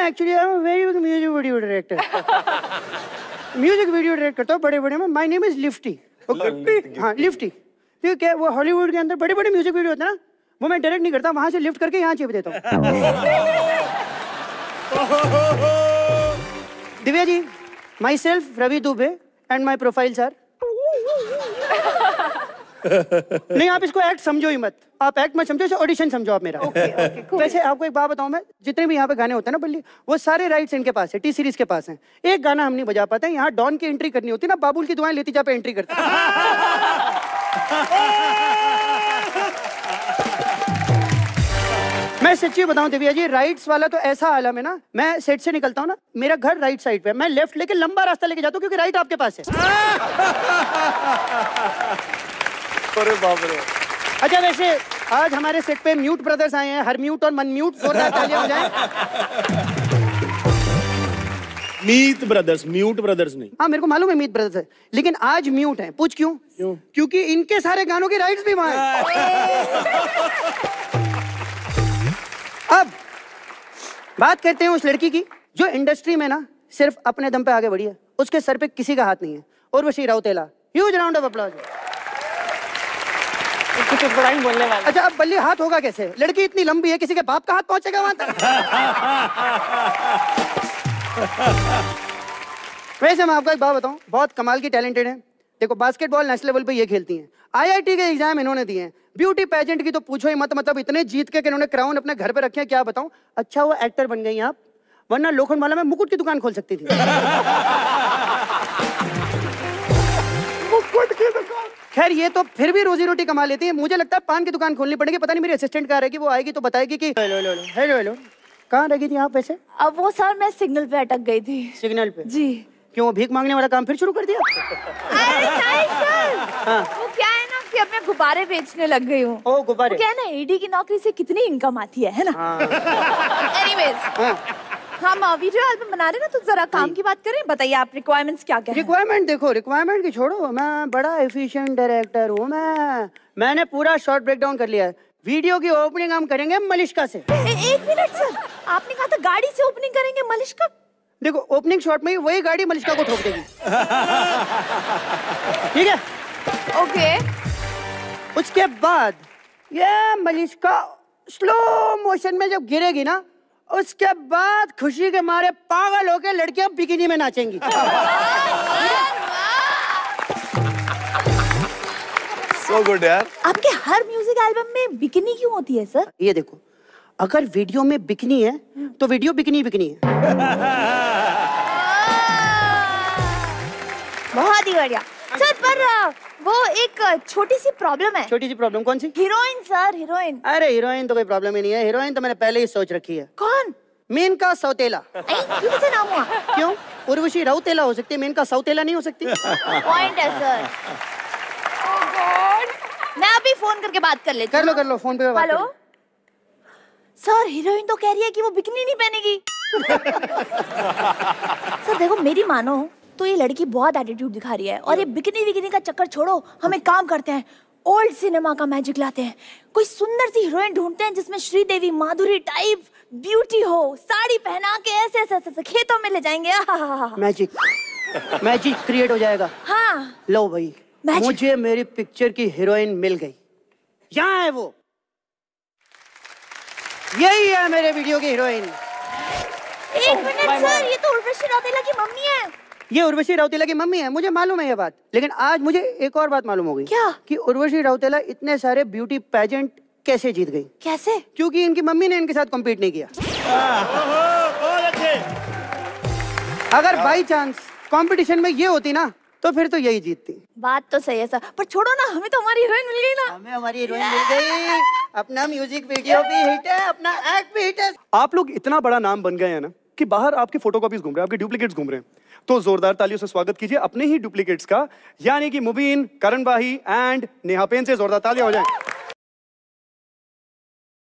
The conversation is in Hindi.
Actually I am very good music video director. Music video direct करता हूँ बड़े-बड़े में। My name is Lifty. Lifty? हाँ, लिफ्टी। ठीक है, वो हॉलीवुड के अंदर बड़े-बड़े म्यूजिक वीडियो होते हैं ना, वो मैं डायरेक्ट नहीं करता, वहां से लिफ्ट करके यहाँ चिप देता हूँ। Divya ji, myself Ravi Dubey and my profiles are. नहीं, आप इसको एक्ट समझो ही मत, आप एक्ट मत समझो, इसे ऑडिशन समझो आप मेरा। cool. वैसे आपको एक बात बताऊं मैं, जितने भी यहाँ पे गाने होते हैं ना बल्ली, वो सारे राइट्स इनके पास है, टी सीरीज के पास है। एक गाना हम नहीं बजा पाते, यहाँ डॉन की एंट्री करनी होती है ना, बाबुल की दुआएं लेती जा पे एंट्री करते। मैं सच्ची बताऊं दिव्या जी, राइट्स वाला तो ऐसा आलम है ना, मैं सेट से निकलता हूँ ना, मेरा घर राइट साइड पे, मैं लेफ्ट लेके लंबा रास्ता लेके जाता हूँ क्योंकि राइट आपके पास है। अरे बाप रे। अच्छा, वैसे आज हमारे सेट पे म्यूट ब्रदर्स आए हैं, हर म्यूट और मन म्यूट, जोरदार तालियां हो जाएं। मीत ब्रदर्स, म्यूट ब्रदर्स नहीं। हाँ, मेरे को मालूम है मीत ब्रदर्स है, लेकिन आज म्यूट है। पूछ क्यों? क्योंकि इनके सारे गानों की राइट्स भी वहां हैं। अब बात करते हैं उस लड़की की जो इंडस्ट्री में ना सिर्फ अपने दम पे आगे बढ़ी है, उसके सर पे किसी का हाथ नहीं है, Urvashi Rautela. Huge round of applause. कुछ बड़ा ही बोलने वाला। अच्छा, अब बल्ली हाथ होगा कैसे? लड़की इतनी लंबी है, किसी के बाप का हाथ पहुंचेगा वहां तक? वैसे मैं आपको एक बात बताऊं, बहुत कमाल की टैलेंटेड है। देखो, बास्केटबॉल नेशनल लेवल पे ये खेलती हैं, IIT के एग्जाम इन्होंने दिए हैं, ब्यूटी पेजेंट की तो पूछो ही मत, मतलब इतने जीत के कि इन्होंने क्राउन अपने घर पे रखे हैं, क्या बताऊं। अच्छा वो एक्टर बन गई आप, वरना लोखंडवाला में मुकुट की दुकान खोल सकती थी। मुकुट की दुकान। खैर, ये तो फिर भी रोजी रोटी कमा लेती है, मुझे लगता है पान की दुकान खोलनी पड़ेगी। पता नहीं मेरी असिस्टेंट कहाँ रहेगी, वो आएगी तो बताएगी कि हेलो कहाँ रह गई थी आप वैसे? अब वो सर, मैं सिग्नल पे अटक गई थी। सिग्नल पे? जी। क्यों, भीख मांगने वाला काम फिर शुरू कर दिया? अरे नहीं सर, वो क्या है ना कि अब मैं गुब्बारे बेचने लग गई हूँ। ओ, गुब्बारे? क्या है ना, AD की नौकरी से कितनी इनकम आती है ना। एनीवेज, हम वीडियो एल्बम बना रहे हैं ना, तो जरा काम की बात करें। बताइए आप रिक्वायरमेंट्स क्या क्या है? रिक्वायरमेंट देखो, रिक्वायरमेंट की छोड़ो, मैं बड़ा एफिशिएंट डायरेक्टर हूँ। मैंने पूरा शॉर्ट ब्रेक डाउन कर लिया है। वीडियो की ओपनिंग हम करेंगे मलिश्का से। एक मिनट सर, आपने कहा था गाड़ी से ओपनिंग करेंगे, मलिश्का? देखो, ओपनिंग शॉट में ही वही गाड़ी मलिश्का को ठोक देगी। ठीक है? ओके। उसके बाद ये मलिश्का स्लो मोशन में जब गिरेगी ना, उसके बाद खुशी के मारे पागल होकर लड़कियां बिकिनी में नाचेंगी। So good यार। आपके हर म्यूजिक एल्बम में बिकिनी क्यों होती है सर? ये देखो, अगर वीडियो में बिकनी है तो वीडियो बिकनी है। बहुत ही बढ़िया सर, पर वो एक छोटी सी प्रॉब्लम है। छोटी सी प्रॉब्लम? कौन सी? Heroine sir, heroine. अरे हीरोइन तो कोई प्रॉब्लम ही नहीं है, हीरोइन तो मैंने पहले ही सोच रखी है। कौन? मेनका सौतेला। क्यों कैसे नाम हुआ? क्यों? उर्वशी राउतेला हो सकती है, मेनका सौतेला नहीं हो सकती? पॉइंट है सर। ओह गॉड, मैं अभी फोन करके बात कर लेती हूँ। कर लो फोन पे बात। हेलो सर, हीरोइन तो कह रही है कि वो बिकनी नहीं पहनेगी। सर देखो, मेरी मानो तो ये लड़की बहुत एटीट्यूड दिखा रही है, और ये बिकनी विकनी का चक्कर छोड़ो, हम एक काम करते हैं, ओल्ड सिनेमा का मैजिक लाते हैं। कोई सुंदर सी हीरोइन ढूंढते हैं जिसमें श्रीदेवी माधुरी टाइप ब्यूटी हो, साड़ी पहना के ऐसे ऐसे खेतों में ले जाएंगे। मैजिक क्रिएट हो जाएगा। हाँ लो भाई, मुझे मेरी पिक्चर की हीरोइन मिल गई। यहाँ है वो, यही है मेरे वीडियो की हीरोइन। एक मिनट सर, ये तो उर्वशी राउतेला की मम्मी है। ये उर्वशी राउतेला की मम्मी है, मुझे मालूम है ये बात, लेकिन आज मुझे एक और बात मालूम हो गई। क्या? कि उर्वशी राउतेला इतने सारे ब्यूटी पेजेंट कैसे जीत गई। कैसे? क्योंकि इनकी मम्मी ने इनके साथ कम्पीट नहीं किया। अगर बाई चांस कंपटीशन में ये होती ना, तो फिर तो यही जीतती। बात तो सही है सर, पर छोड़ो ना, हमें तो हमारी हीरोइन मिल गई ना। हमें हमारी हीरोइन मिल गई, अपना म्यूजिक वीडियो भी हिट है, अपना एक्ट भी हिट है। आप लोग इतना बड़ा नाम बन गए हैं ना कि बाहर आपकी फोटोकॉपीज घूम रहे हैं, आपके डुप्लीकेट्स घूम रहे हैं, तो जोरदार तालियों से स्वागत कीजिए अपने ही डुप्लीकेट्स का, यानी कि मुबीन, करण बाही एंड नेहा पेन से जोरदार तालियां हो जाएं।